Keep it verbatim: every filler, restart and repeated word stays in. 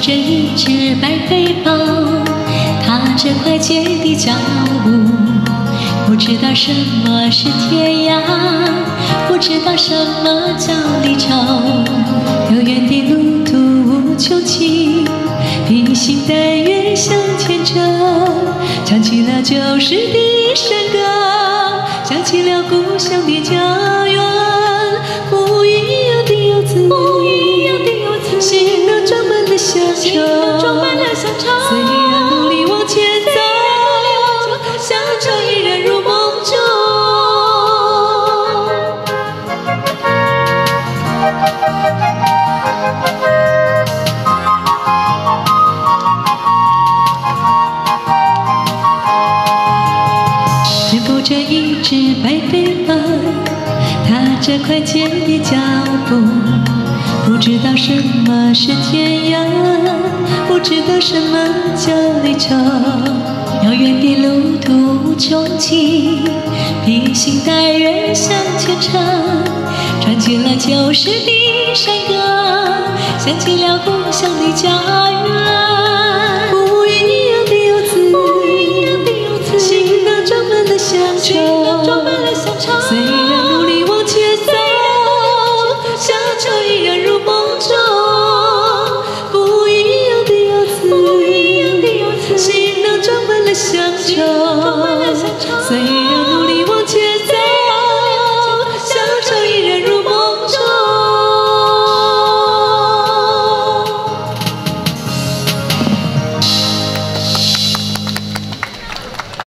着一只白背包，踏着快捷的脚步，不知道什么是天涯，不知道什么叫离愁。遥远的路途无穷尽，披星戴月向前走。唱起了旧时的山歌，想起了故乡的家园，不一样的游子，不一样的游子，心都装满了乡愁，装满了乡愁。虽然努力往前走，乡愁依然如梦中。只扶着一只白背包，踏着快捷的脚步，不知道什么是天涯，不知道什么叫离愁。遥远的路途无穷尽，披星戴月向前程。唱起了旧时的山歌，想起了故乡的家